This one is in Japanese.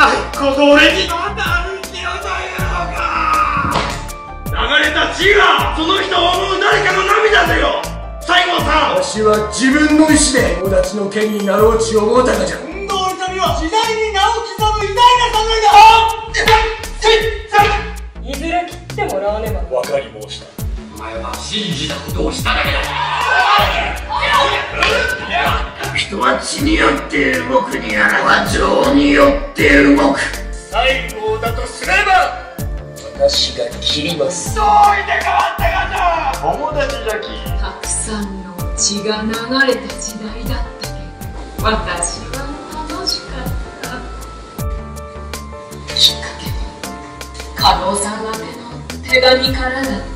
この俺にまた歩きよというのか。流れた血がその人を思う誰かの涙ぜよ。西郷さん、 わしは自分の意志で友達の剣になろうち思うたがじゃ。 運動の民は時代に名を刻む偉大な侍だ。 いずれ切ってもらわねば。 分かり申した。 お前は信じたことをしただけだ。人は血によって動くにあらば情によって動く。 西郷だとすれば私が切ります。 どういて変わったかじゃ。友達じゃき。 たくさんの血が流れた時代だったけど、私は楽しかった。きっかけも加納さん宛ての手紙からだった。